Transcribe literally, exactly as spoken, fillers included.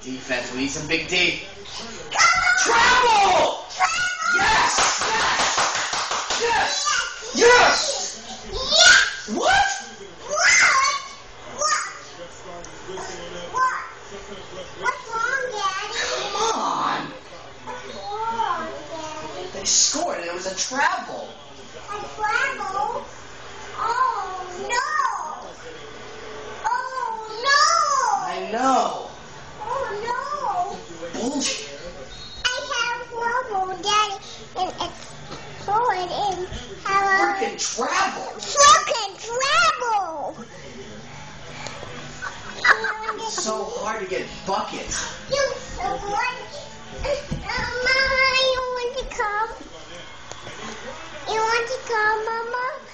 Defense. We need some big D. Travel! Yes! Yes! Yes! Yes! Yes! What? What? What? What? What's wrong, Daddy? Come on! What's wrong, Daddy? They scored and it was a travel. A travel? Oh, no! Oh, no! I know. Oh, no! Bullshit. I have trouble, Daddy, and it's going in. Hello? Freaking travel. Frickin' travel! It's so hard to get buckets. You want, uh, Mama, you want to come? You want to come, Mama?